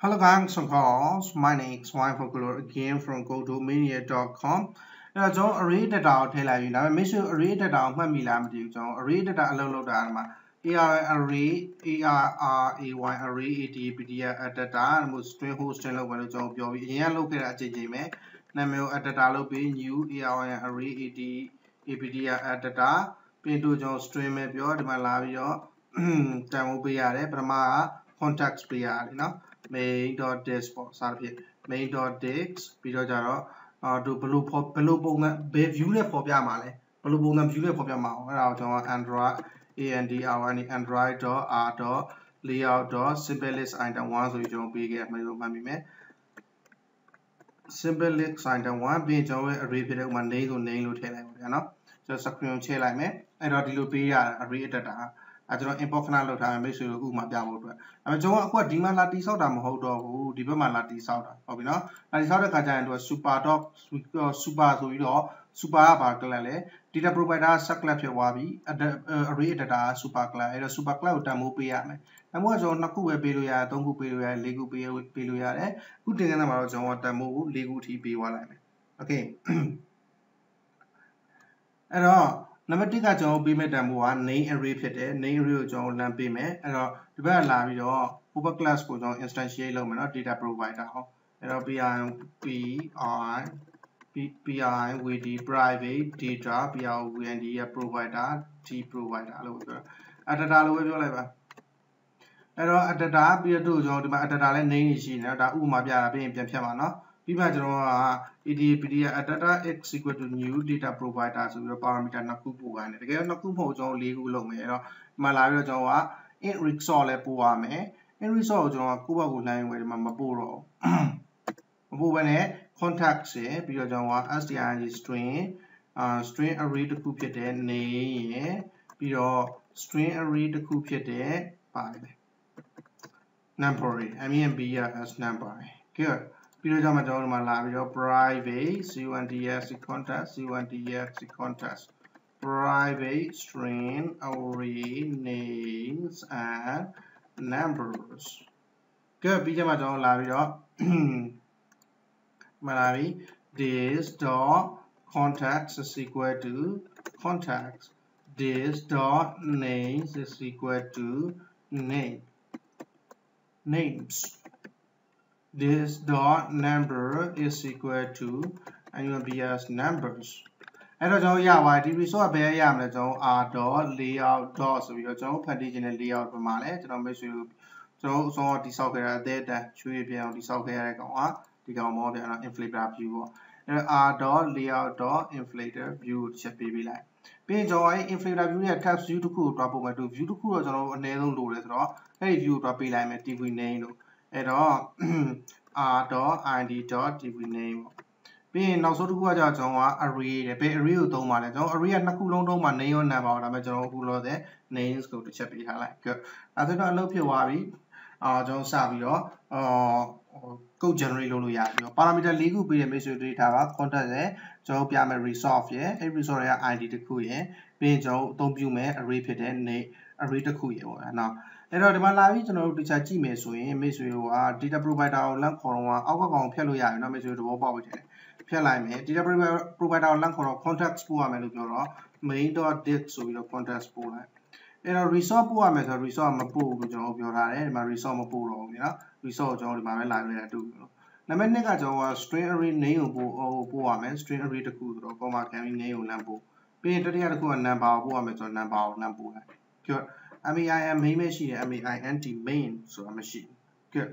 Hello guys, my name is Folklore again from GoToMania.com. Now, John array data tell you now. Make sure array data my milam do John array data allow dharma. Array ARRAY array ATPD at the time was string host and over John Biobi. Yeah, look at JJ. Namel at the dialog be new array ATPD at the time. Pinto John stream a pure Malavio. Tamu be a Brahma context be you know. main.dex ပေါ့စသဖြင့် main.dex ပြီးတော့ကြတော့သူဘယ်လိုပုံစံဘယ် view နဲ့ပေါ်ပြမှာလဲဘယ်လိုပုံစံ view နဲ့ပေါ်ပြမှာအောင်အဲ့ဒါကိုကျွန်တော် android.layout.simplelist item 1ဆိုပြီးကျွန်တော်ပေးခဲ့မှတ်မိမယ် simplelist item 1ပြီးကျွန်တော်ရဲ့ array ဖြစ်တဲ့ဥမာ name ဆို name လို့ထည့်လိုက်ပါဗျာเนาะကျွန်တော် screen ချဲ့လိုက်မယ်အဲ့တော့ဒီလိုပေးရ array အတက်တာကျွန်တော် import ခဏလုပ်ထားမယ်မိတ်ဆွေတို့ဥမာပြဖို့အတွက်ကျွန်တော်အခုကဒီမှာလာတိဆောက်တာမဟုတ်တော့ဘူးဒီဘက်မှာလာတိဆောက်တာဟုတ်ပြီနော်လာတိဆောက်တဲ့ခါကျရင်သူက super ဆိုပြီးတော့ super ကဘာ class လဲ data provider sub class ဖြစ်သွားပြီ array data super class အဲ့တော့ super class ကိုတန်ဖိုးပေးရမယ်တန်ဖိုးကကျွန်တော်2ခုပဲပေးလို့ရတယ်3ခုပေးလို့ရတယ်4ခုပေးလို့ရတယ်အခုတင်ကန်းမှာတော့ကျွန်တော်တန်ဖိုးကို4ခုထိပေးသွားလိုက်မယ် okay အဲ့တော့နံပါတ်1ကကျွန်တော်ပေးမဲ့တန်ဖိုးက name array ဖြစ်တယ် name array ကိုကျွန်တော်လမ်းပေးမယ်အဲ့တော့ဒီဘက်ကလာပြီးတော့ over class ကိုကျွန်တော် instantiate လုပ်မယ်เนาะ data provider ဟောအဲ့တော့ pi with the private data with the provider t provider လို့ပြောတာ data လို့ပဲပြောလိုက်ပါအဲ့တော့ data ပြီးတော့ကျွန်တော်ဒီမှာ data လဲ name ရှိနေတယ်ဒါဥပမာပြတာပြီးရင်ပြန်ဖြတ်ပါเนาะပြီးမှကျွန်တော်က ADPD data x equal to new data provider ဆိုပြီးတော့ parameter နှစ်ခုပို့ခိုင်းတယ်တကယ်တော့နှစ်ခုမဟုတ်ကျွန်တော်၄ခုလုပ်မယ်အဲ့တော့ဒီမှာလာပြီးတော့ကျွန်တော်က int resource လဲပို့ရမယ် int resource ကိုကျွန်တော်ကကိုယ့်ဘက်ကိုလှမ်းယူမယ်ဒီမှာမပို့တော့မပို့ဘဲနဲ့ contact ရယ်ပြီးတော့ကျွန်တော်က string string array တစ်ခုဖြစ်တဲ့ name ရယ်ပြီးတော့ string array တစ်ခုဖြစ်တဲ့ပါတယ် number ရယ် as number ရယ် good ပြီးတော့ကျွန်တော်ဒီမှာလာပြီးတော့ private context private string array names and numbers good ပြီးတော့ကျွန်တော်လာပြီးတော့မလာပြီ this dot context is equal to context this dot names is equal to names this dot number is equal to as numbers အဲ့တော့ကျွန်တော်ရပါတယ်ဒီ resource ဘယ်ရမလဲကျွန်တော် r.layout. ဆိုပြီးတော့ကျွန်တော်ဖတ်တီးခြင်းနဲ့ layout ပြမှာလဲကျွန်တော်မိတ်ဆွေတို့ကျွန်တော်အစောတိဆောက်ခဲ့တာအသေးအတန်ချွေးပြအောင်တိဆောက်ခဲ့ရတဲ့ကောင်ဟာဒီကောင်မောပြန်တော့ inflator view ပေါ့အဲ့တော့ r.layout.inflator view ကိုချက်ပေးလိုက်ပြီးရင်ကျွန်တော်အဲ့ inflator view ရဲ့ text view တစ်ခုကိုတွားပို့မယ်သူ view တစ်ခုတော့ကျွန်တော်အနည်းဆုံးလိုတယ်ဆိုတော့အဲ့ဒီ view ကိုတွားပေးလိုက်မယ် tv name လို့အဲ့တော့ r.id.tvname ပေါ့ပြီးရင်နောက်ဆုံးတစ်ခုကကျွန်တော်က array တယ်ဘယ် array ကိုသုံးပါလဲကျွန်တော် array ကနှစ်ခုလုံးသုံးပါ name ရော number ပါဒါပေမဲ့ကျွန်တော်အခုလို့တဲ့ names ကိုတစ်ချက်ပေးထားလိုက် good အဲ့ဒါတော့အလုပ်ဖြစ်သွားပြီကျွန်တော်စပြီးတော့code generate လုပ်လို့ရပြီ parameter ၄ခုပေးတဲ့ မိတ်ဆွေတွေထားပါ context ရယ်ကျွန်တော်ပြမယ် resource ရယ်အဲ့ resource ရဲ့ id တစ်ခုရယ်ပြီးရင်ကျွန်တော်အသုံးပြုမယ် array ဖြစ်တဲ့ name array တစ်ခုရယ်ပေါ့နော်အဲ့တော့ဒီမှာလာပြီးကျွန်တော်တို့တခြားကြည့်မယ်ဆိုရင်မိတ်ဆွေတို့က data provider ကိုလမ်းခေါ်တော့အောက်ကကောင်ဖြတ်လို့ရပြီเนาะမိတ်ဆွေတို့သဘောပေါက်ပြီထင်တယ်ဖြတ်လိုက်မယ် data provider ကိုလမ်းခေါ်တော့ context ပို့ရမယ်လို့ပြောတော့ main.dex ဆိုပြီးတော့ context ပို့လိုက်အဲ့တော့ resource ပို့ရမယ်ဆိုတော့ resource မပို့ဘူးကျွန်တော်ပြောထားတယ်ဒီမှာ resource မပို့တော့ဘူးเนาะ resource ကိုကျွန်တော်ဒီမှာပဲလာခဲ့တာတူပြီလို့နံပါတ်2ကကျွန်တော်က string array name ကိုပို့ရမယ် string array တစ်ခုဆိုတော့ comma ခံပြီး name ကိုလမ်းပို့ပြီးရင်တတိယတစ်ခုက number ကိုပို့ရမယ်ဆိုတော့ number ကိုလမ်းပို့လိုက် good main မရှိတယ် maint main ဆိုတာမရှိဘူး good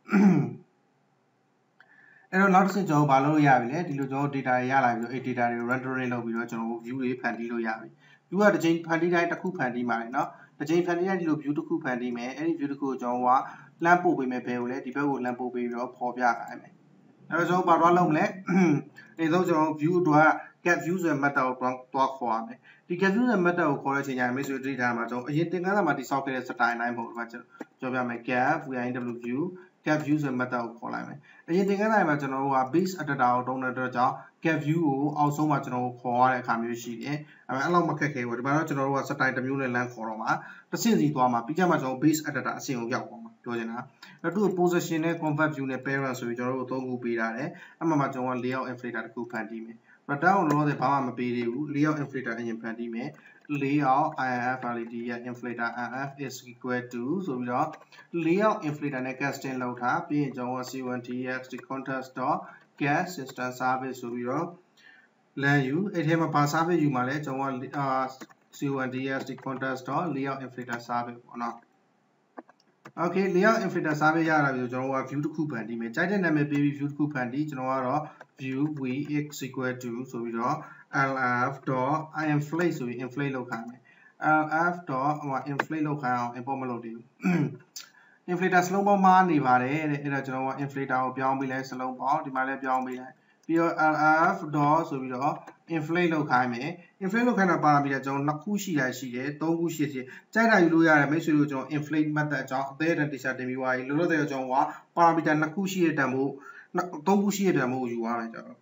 အဲ့တော့နောက်တစ်ဆင့်ကျွန်တော်ဘာလုပ်လို့ရပြီလဲဒီလိုကျွန်တော် data တွေရလာပြီးတော့အဲ့ data တွေ rendering လုပ်ပြီးတော့ကျွန်တော် view တွေဖန်တီးလို့ရပြီ view ကတစ်ချိန်ဖန်တီးတိုင်းတစ်ခုဖန်တီးမှာလေเนาะတစ်ချိန်ဖန်တီးတိုင်းဒီလို view တစ်ခုဖန်တီးမယ်အဲ့ဒီ view တစ်ခုကိုကျွန်တော်ကလမ်းပို့ပေးမယ်ဘယ်ကိုလဲဒီဘက်ကိုလမ်းပို့ပေးပြီးတော့ပေါ်ပြခိုင်းမယ်အဲ့တော့ကျွန်တော်ဘာသွားလုပ်မလဲဒီဆုံးကျွန်တော် view အတွက် get view ဆိုတဲ့ method ကိုသွားခေါ်ရမယ်ဒီ get view ဆိုတဲ့ method ကိုခေါ်တဲ့အချိန်ကျရင်မိတ်ဆွေတွေ့တာမှာကျွန်တော်အရင်သင်ခန်းစာမှာတိစောက်ခဲ့တဲ့ style တိုင်းပုံဒီမှာကျွန်တော်ပြမယ် get view get view ဆိုတဲ့ method ကိုခေါ်လိုက်မယ်အရင်သင်ခန်းစာမှာကျွန်တော်တို့က base adapter ကိုတုံးတဲ့အတွက်ကြောင့် get view ကိုအောက်ဆုံးမှာကျွန်တော်တို့ခေါ်ရတဲ့အခါမျိုးရှိတယ်အဲ့လောက်မခက်ခဲဘူးဒီမှာတော့ကျွန်တော်တို့က style တစ်မျိုးနဲ့လမ်းခေါ်တော့မှာတစ်ဆင့်စီသွားမှာပြီးကြမှာကျွန်တော် base adapter အဆင့်ကိုရောက်သွားမှာပြောချင်တာအဲ့တော့သူ့ position နဲ့ convert view နဲ့ parent ဆိုပြီးကျွန်တော်တို့3ခုပေးထားတယ်အဲ့မှာကျွန်တော်က layout inflator တစ်ခုဖန်တီးမယ်but တောင်းလို့လည်းဘာမှမပေးသေးဘူး layout inflator အရင်ဖန်တီးမယ် layout INF valid ရဲ့ inflator INF is equal to ဆိုပြီးတော့ layout inflator နဲ့ casting လုပ်ထားပြီးရင်ကျွန်တော်က c1txt context.get system service ဆိုပြီးတော့ land u အဲ့ထဲမှာဘာ service ယူမှာလဲကျွန်တော်ကc1txt context.layout inflator service ပေါ့နော် okay layout inflator service ရတာပြီးတော့ကျွန်တော်က view တစ်ခုဖန်တီးမယ်ကြိုက်တဲ့နာမည်ပေးပြီး view တစ်ခုဖန်တီးကျွန်တော်ကတော့ view vx equal to ဆိုပြီးတော့ lf.inflate ဆိုပြီး inflate လုပ်ခိုင်းမယ် lf.inflate လုပ်ခိုင်းအောင် import မလုပ်သေးဘူး inflator စလုံးပေါင်းမှားနေပါတယ်တဲ့အဲ့တော့ကျွန်တော်က inflator ကိုပြောင်းပေးလိုက်စလုံးပေါင်းဒီမှာလည်းပြောင်းပေးလိုက်ပြီးတော့ lf. ဆိုပြီးတော့ inflate လုပ်ခိုင်းမယ် inflate လုပ်ခိုင်းတာပါရာမီတာကျွန်တော်2ခုရှိတယ်3ခုရှိတယ်ကြိုက်တာယူလို့ရတယ်မိတ်ဆွေတို့ကျွန်တော် inflate method အကြောင်းအသေးအတန် teacher တင်ပြီးသွားပြီလို့လို့တဲ့ကျွန်တော်ကပါရာမီတာ2ခုရှိတဲ့တန်ဖို့3ခုရှိတဲ့တန်ဖို့ယူရမယ်ကျွန်တော်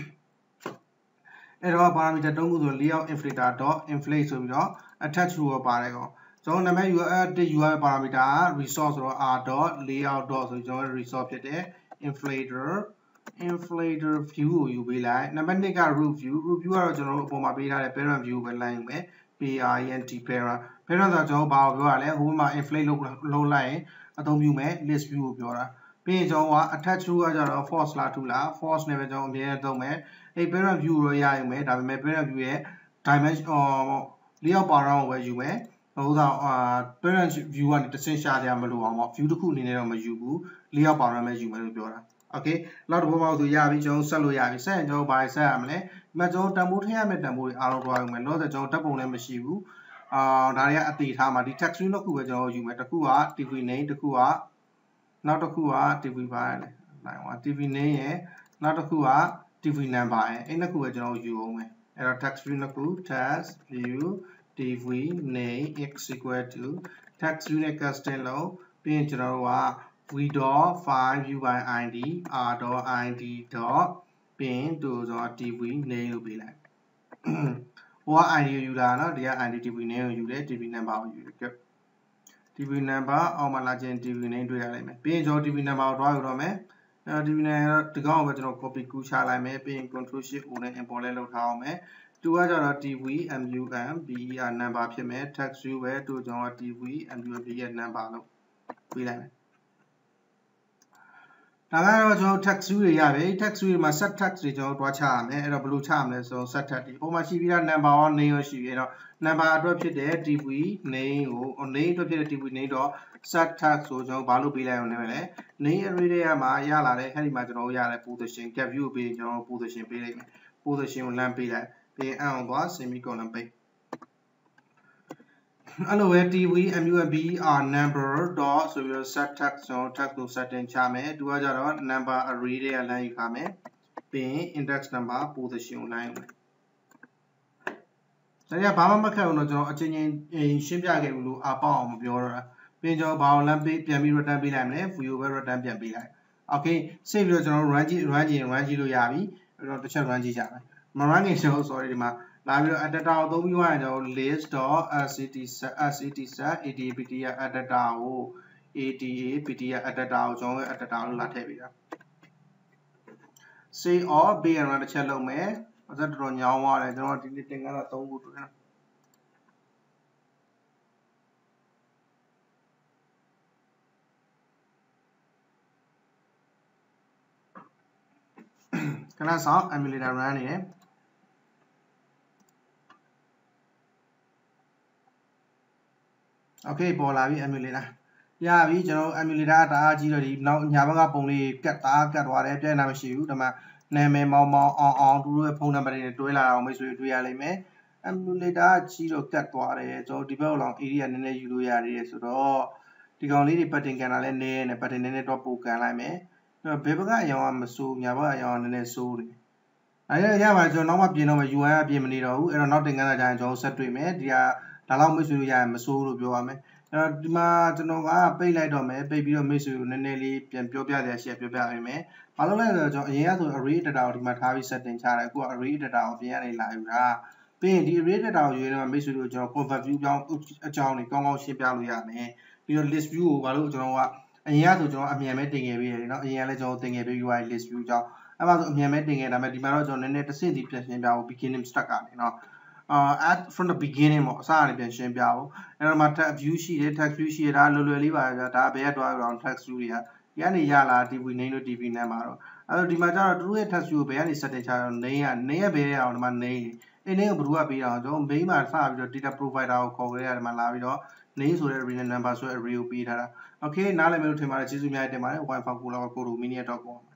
အဲ့တော့ပါရာမီတာ3ခုဆို layout inflator.inflate ဆိုပြီးတော့ attach to ပါတယ်ကောကျွန်တော်နာမည် URL ယူရတဲ့ပါရာမီတာ resource ဆိုတော့ r.layout. ဆိုပြီးကျွန်တော် resource ဖြစ်တဲ့ inflator view ကိုယူပေးလိုက်နံပါတ်2က root view ကတော့ကျွန်တော်တို့အပေါ်မှာပေးထားတဲ့ parent view ကိုပဲလိုက်ယူမယ် parent parent ဆိုတော့ကျွန်တော်ဘာကိုပြောရလဲဟိုမှာ inflate လုပ်လိုက်ရင်အသုံးပြုမယ် list view ကိုပြောတာပြီးရင်ကျွန်တော်က attach to ကကြတော့ false လား true လား false နဲ့ပဲကျွန်တော်အမြဲသုံးမယ်အဲ့ parent view ကိုရယူမယ်ဒါပေမဲ့ parent view ရဲ့ dimension layout pattern ကိုပဲယူမယ်ဟိုတော့parent view ကနေတစ်ဆင့်ရှာကြမလို့အောင်ပေါ့ view တစ်ခုအနေနဲ့တော့မယူဘူး layout pattern ပဲယူမယ်လို့ပြောတာ okay လောက်တော့ဘောဆိုရပြီကျွန်တော်ဆက်လို့ရပြီဆက်ရင်ကျွန်တော်ဘာဆက်ရမလဲဒီမှာကျွန်တော်တန်ဖိုးထည့်ရမယ့်တန်ဖိုးတွေအားလုံးတွားယူမယ်လို့ဆိုကျွန်တော်ဓာတ်ပုံလည်းမရှိဘူးဒါတွေကအသေးထားမှာဒီ text string တစ်ခုပဲကျွန်တော်ယူမယ်တစ်ခုက tv name တစ်ခုကနောက်တစ်ခုက tv ဘာလဲနိုင်ပါ tv name ရဲ့နောက်တစ်ခုက tv number ရဲ့အဲ့နှစ်ခုပဲကျွန်တော်ယူအောင်မယ်အဲ့တော့ text string တစ်ခု text view tv name x equal to text view နဲ့ casting လုပ်ပြီးရင်ကျွန်တော်တို့ကv.find view by id r.id. ပြီးရင်တူဆိုတော့ tv name လို့ပေးလိုက်ဟိုက id ကိုယူတာနော်ဒီက id tv name ကိုယူတယ် tv number ကိုယူတယ် tv number အောက်မှာလာခြင်း tv name တွေ့ရလိမ့်မယ်ပြီးရင်ကျွန်တော် tv number ကိုတွားယူတော့မယ်tv number ဒီကောင်ကိုပဲကျွန်တော် copy ကူးချလိုက်မယ်ပြီးရင် control shift o နဲ့ import လဲလုပ်ထားအောင်မယ်တူကကြတော့ tv mum ber number ဖြစ်မယ် text view ပဲတူကျွန်တော် tv mum b ရဲ့ number လို့ပေးလိုက်မယ်ဒါကတော့ကျွန်တော် text view တွေရပြီ text view တွေမှာ set text တွေကျွန်တော်တွားချရမယ်အဲ့တော့ဘယ်လိုချရမလဲဆိုတော့ set text ဒီပုံမှာရှိပြီးသား number ရော name ရောရှိပြီအဲ့တော့ number အတွက်ဖြစ်တဲ့ tv name ကို name အတွက်ဖြစ်တဲ့ tv name တော့ set text ဆိုကျွန်တော်ဘာလို့ပေးလိုက်အောင်လဲ name array တွေကမှာရလာတယ်အဲ့ဒီမှာကျွန်တော်ရတဲ့ position get view ကိုပေးကျွန်တော် position ပေးလိုက်မယ် position ကို land ပေးလိုက်ပြီးရင်အောင်သွား semicolon ပေးအဲ့လိုပဲ tv mumber number dot ဆိုပြီးတော့ set text ကျွန်တော် text ကို setting ချမယ်သူကကြတော့ number array တွေက line ယူထားမယ်ပြီးရင် index number position ကို line ယူမယ်ဒါကြဘာမှမခက်ဘူးတော့ကျွန်တော်အချင်းချင်းရှင်းပြခဲ့ဘူးလို့အပေါက်အောင်မပြောတော့တာပြီးရင်ကျွန်တော်ဘာကို land ပေးပြန်ပြီး return ပေးလိုက်မလဲ view ကိုပဲ return ပြန်ပေးလိုက် okay save ပြီးတော့ကျွန်တော် run ကြည့်လို့ရပြီအဲ့တော့တစ်ချက် run ကြည့်ကြမယ်မ run ခင်ကျွန်တော် sorry ဒီမှာလာပြီးတော့ adapter ကိုသုံးပြီးသွားရင်ကျွန်တော် list.set ada ptr adapter ကို ada ptr adapter ကိုကျွန်တော်ရဲ့ adapter လို့လာထည့်ပေးတာ save or bay and run တစ်ချက်လုပ်မယ်ဘာသာတော်ညောင်းသွားတယ်ကျွန်တော်ဒီနေ့တင်ကတော့3ခုတွေ့နော်ခဏဆောင် emulator run နေတယ်okay ပေါ်လာပြီ emulator ရပြီကျွန်တော် emulator တအားကြီးတော့ဒီနောက်ညာဘက်ကပုံလေးကတ်သွားတယ်ပြည့်နာမရှိဘူးဒါမှနာမည်မောင်းအောင်သူတို့ရဲ့ဖုန်းနံပါတ်တွေနဲ့တွဲလာအောင်မိတ်ဆွေတွေ့ရလိမ့်မယ် emulator ကြီးတော့ကတ်သွားတယ်ကျွန်တော်ဒီဘက်လောက် area နည်းနည်းယူလို့ရတယ်ဆိုတော့ဒီကောင်လေးတွေ pattern ကန်တာလည်းနည်းနေ pattern နည်းနည်းတော့ပိုကန်လိုက်မယ်ဘယ်ဘက်ကအရောင်ကမစိုးညာဘက်ကအရောင်ကနည်းနည်းစိုးတယ်အဲ့ရပါကျွန်တော်နောက်မှပြင်တော့မယ် UI ကပြင်မနေတော့ဘူးအဲ့တော့နောက်တင်ကန်းလာကြရင်ကျွန်တော်ဆက်တွေ့မယ်ဒီကဒါလောက်မိတ်ဆွေတို့ရရင်မစိုးလို့ပြောရမယ်အဲ့တော့ဒီမှာကျွန်တော်ကပိတ်လိုက်တော့မယ်ပိတ်ပြီးတော့မိတ်ဆွေတို့နည်းနည်းလေးပြန်ပြောပြရရှိပြောပြပေးမယ်ဘာလို့လဲဆိုတော့ကျွန်တော်အရင်ကဆို array data ကိုဒီမှာထားပြီး setting ချတယ်အခုက array data ကိုပြင်ရနေလာယူတာပြီးရင်ဒီ array data ကိုယူရင်တော့မိတ်ဆွေတို့ကျွန်တော် convert view အကြောင်းတွေကောင်းကောင်းရှင်းပြလို့ရမယ်ပြီးတော့ list view ကိုဘာလို့ကျွန်တော်ကအရင်ကဆိုကျွန်တော်အမြန်ပဲတင်ခဲ့ပြီးရတယ်နော်အရင်ကလည်းကျွန်တော်တင်ခဲ့ပြီး UI list view ကြောင်းအဲ့မှာဆိုအမြန်ပဲတင်ခဲ့ဒါပေမဲ့ဒီမှာတော့ကျွန်တော်နည်းနည်းတစ်ဆင့်စီပြန်ရှင်းပြဖို့ beginning start ကနေနော်at from the beginning ပေါ့အစကနေပြန်ရှင်းပြဖို့အဲ့တော့မှ text view ရှိတယ် text view ရှိတယ်ဒါလွယ်လွယ်လေးပါဗျာဒါဘယ်ကတော့ text view တွေကဒီကနေရလာ TV name တို့ TV name မှာတော့အဲ့တော့ဒီမှာကျတော့သူတို့ရဲ့ text view ကိုဘယ်ကနေ setting ချတော့ name ရဲ့ဘယ်ရအောင်ဒီမှာ name အဲ့ name ကိုဘယ်သူကပေးတာအောင်ကျွန်တော် main မှာစပြီးတော့ data provider ကိုခေါ်ကြရတယ်မှာလာပြီးတော့ name ဆိုတဲ့ array number ဆိုတဲ့ array ကိုပေးထားတာ okay နားလည်မယ်လို့ထင်ပါတယ်ကျေးဇူးများတင်ပါတယ် wifi ကိုလာကို dominion.com